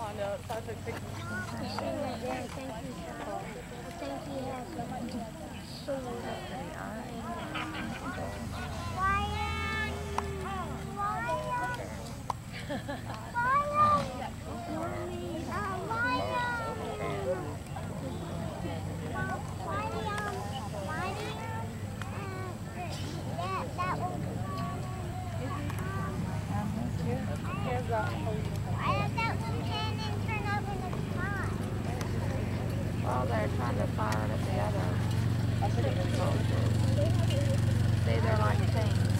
Well, they're trying to fire it at the other soldiers. See, they're like teams.